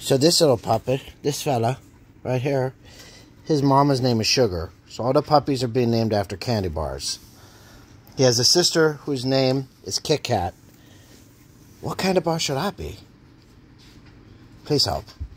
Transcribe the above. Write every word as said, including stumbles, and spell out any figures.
So this little puppet, this fella, right here, his mama's name is Sugar. So all the puppies are being named after candy bars. He has a sister whose name is Kit Kat. What kind of bar should I be? Please help.